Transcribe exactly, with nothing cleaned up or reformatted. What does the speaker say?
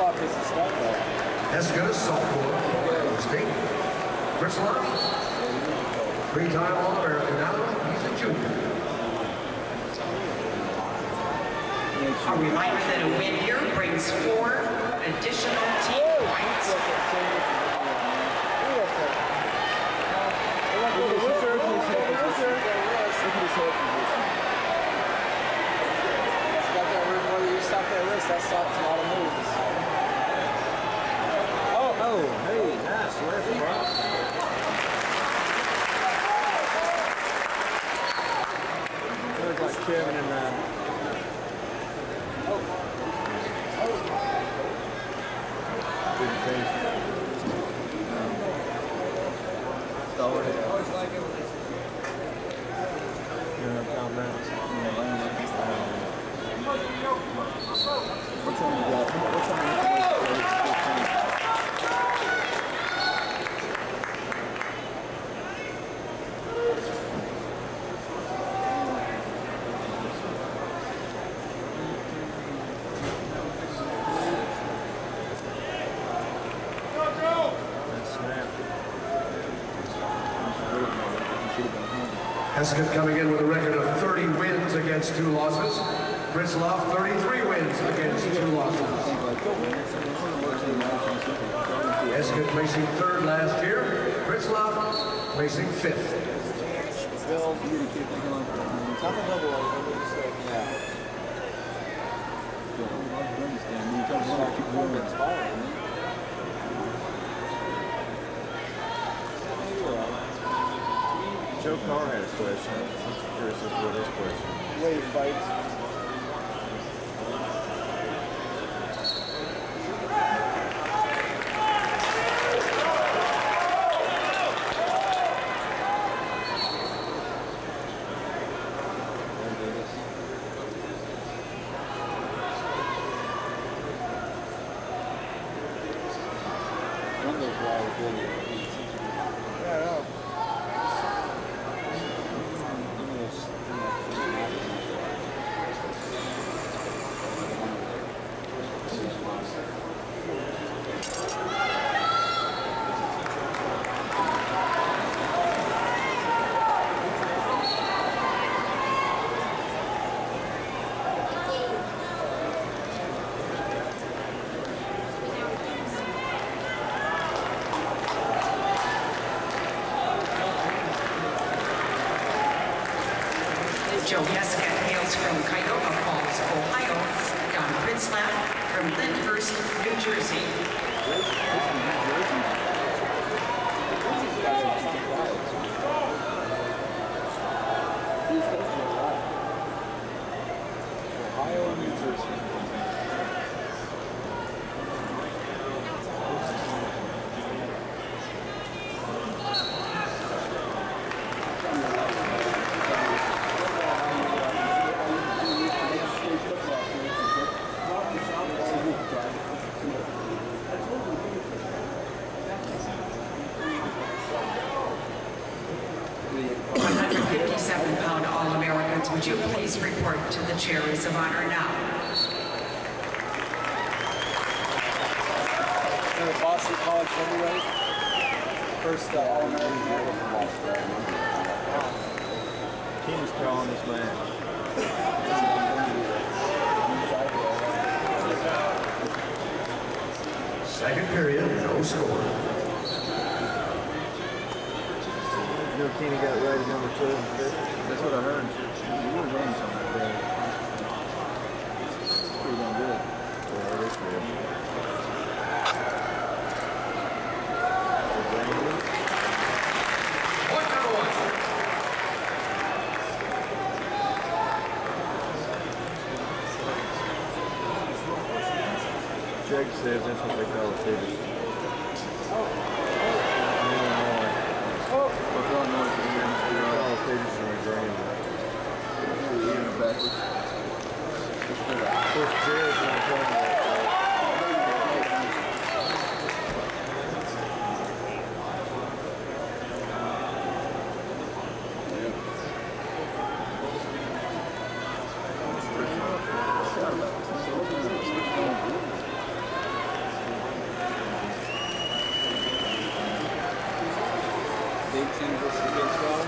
off his stuff though. Eska, sophomore, Ohio State. Chris Love, three-time All-American now, he's a junior. A reminder that a win here brings four additional team points. That stops a lot of moves. Oh, oh, hey, nice lift, bro. Looks like Kevin and uh. Oh, oh. Good face. Stole it. Yeah, calm down. Which one you got? Which one you got? Eska coming in with a record of thirty wins against two losses. Chris Love, thirty-three wins against two losses. Eska placing third last year. Chris Love placing fifth. Joe Carr had a question. I'm curious as to what his question. Wave fights. Joe Eska hails from Cuyahoga Falls, Ohio. Don Pritzlaff from Lyndhurst, New Jersey. Ohio and New Jersey. one hundred fifty-seven pound All-Americans, would you please report to the chairs of honor now? The Boston College heavyweight. First uh, All-American from Boston. Team is calling this match. Second period, no score. Joe Keeney got rated number two. That's what I heard. You were running something like that. It's pretty damn good. Yeah, it is good. Point number one. Jake says that's what they call a figure. Big ten versus Big twelve.